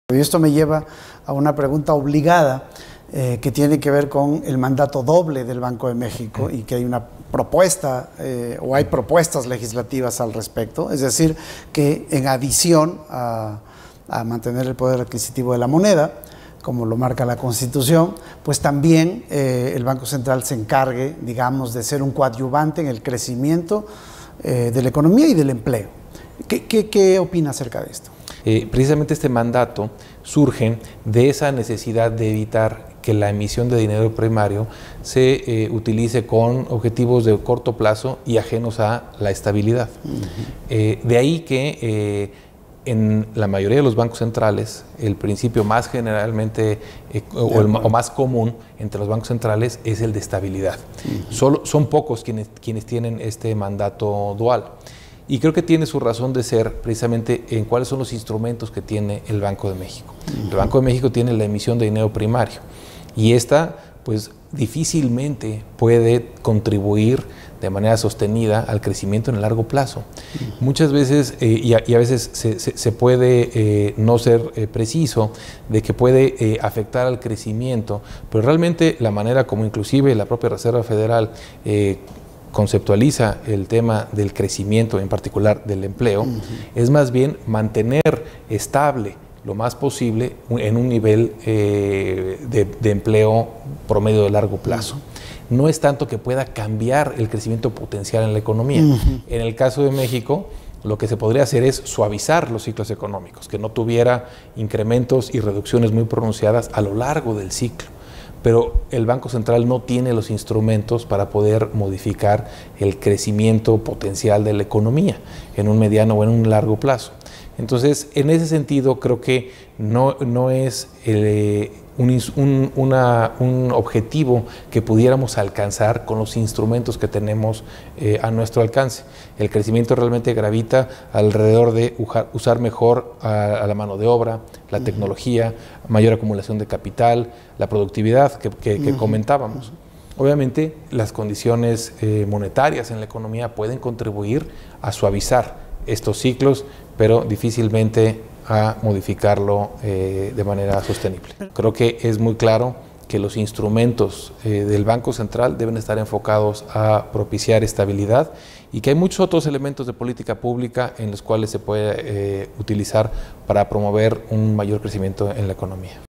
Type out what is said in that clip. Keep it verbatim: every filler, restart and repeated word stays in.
Y esto me lleva a una pregunta obligada eh, que tiene que ver con el mandato doble del Banco de México y que hay una propuesta eh, o hay propuestas legislativas al respecto, es decir, que en adición a, a mantener el poder adquisitivo de la moneda, como lo marca la Constitución, pues también eh, el Banco Central se encargue, digamos, de ser un coadyuvante en el crecimiento eh, de la economía y del empleo. ¿Qué, qué, qué opina acerca de esto? Eh, precisamente este mandato surge de esa necesidad de evitar que la emisión de dinero primario se eh, utilice con objetivos de corto plazo y ajenos a la estabilidad. Uh-huh. eh, de ahí que eh, en la mayoría de los bancos centrales el principio más generalmente eh, o, el, o más común entre los bancos centrales es el de estabilidad. Uh-huh. Solo, son pocos quienes, quienes tienen este mandato dual. Y creo que tiene su razón de ser precisamente en cuáles son los instrumentos que tiene el Banco de México. Uh-huh. El Banco de México tiene la emisión de dinero primario y esta pues difícilmente puede contribuir de manera sostenida al crecimiento en el largo plazo. Uh-huh. Muchas veces, eh, y, a, y a veces se, se, se puede eh, no ser eh, preciso de que puede eh, afectar al crecimiento, pero realmente la manera como inclusive la propia Reserva Federal eh, conceptualiza el tema del crecimiento, en particular del empleo, uh-huh. es más bien mantener estable lo más posible en un nivel eh, de, de empleo promedio de largo plazo. Uh-huh. No es tanto que pueda cambiar el crecimiento potencial en la economía. Uh-huh. En el caso de México, lo que se podría hacer es suavizar los ciclos económicos, que no tuviera incrementos y reducciones muy pronunciadas a lo largo del ciclo. Pero el Banco Central no tiene los instrumentos para poder modificar el crecimiento potencial de la economía en un mediano o en un largo plazo. Entonces, en ese sentido, creo que no, no es eh, un, un, una, un objetivo que pudiéramos alcanzar con los instrumentos que tenemos eh, a nuestro alcance. El crecimiento realmente gravita alrededor de usar mejor a, a la mano de obra, la uh-huh. tecnología, mayor acumulación de capital, la productividad que, que, que uh-huh. comentábamos. Obviamente, las condiciones eh, monetarias en la economía pueden contribuir a suavizar estos ciclos, pero difícilmente a modificarlo eh, de manera sostenible. Creo que es muy claro que los instrumentos eh, del Banco Central deben estar enfocados a propiciar estabilidad y que hay muchos otros elementos de política pública en los cuales se puede eh, utilizar para promover un mayor crecimiento en la economía.